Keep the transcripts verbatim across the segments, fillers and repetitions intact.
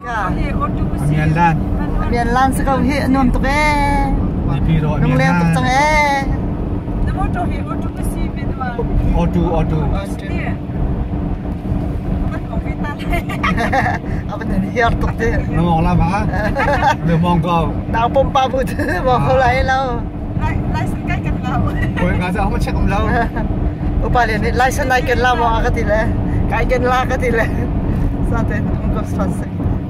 miền lan miền lan sẽ không hiện nôm tụi em nông lên tụi chẳng em ô tô ô tô apa ni hiar tụi em nó mong lắm hả được mong câu đào bom ba bự thứ mong không lấy lâu ôi ngã ra không check không lâu upah ni license naik ke lah mau agak tidak kaya ke lah agak tidak santai untuk selesai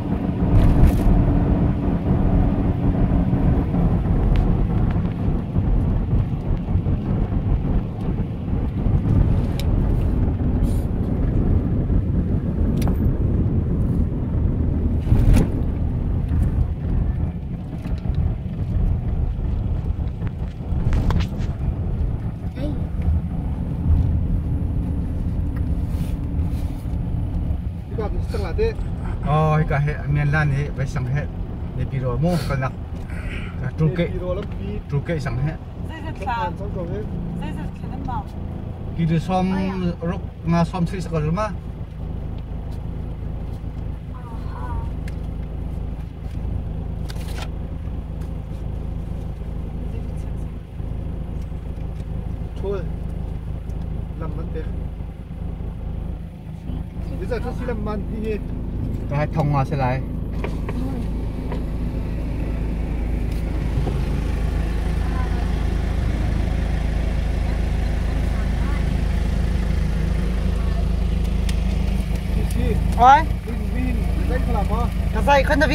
oh cái hệ miền lan này phải sang hệ để piro mo cái nặc tru kệ tru kệ sang hệ khi đi xóm rúc nga xóm xí sạc rồi mà thôi làm vấn đề bây giờ tôi xin làm mặn đi cái thông hoa sẽ lại ôi cái dây không làm không cái dây không